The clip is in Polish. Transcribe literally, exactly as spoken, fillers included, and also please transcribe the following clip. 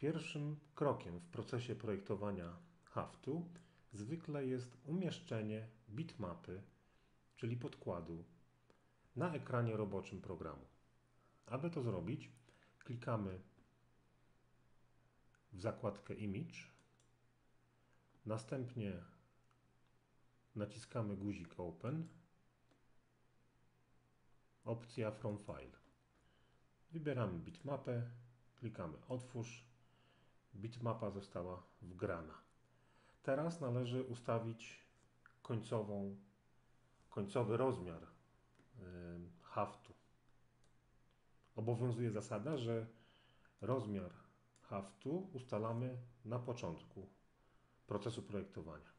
Pierwszym krokiem w procesie projektowania haftu zwykle jest umieszczenie bitmapy, czyli podkładu, na ekranie roboczym programu. Aby to zrobić, klikamy w zakładkę Image, następnie naciskamy guzik Open, opcja From File. Wybieramy bitmapę, klikamy Otwórz, bitmapa została wgrana. Teraz należy ustawić końcową, końcowy rozmiar y, haftu. Obowiązuje zasada, że rozmiar haftu ustalamy na początku procesu projektowania.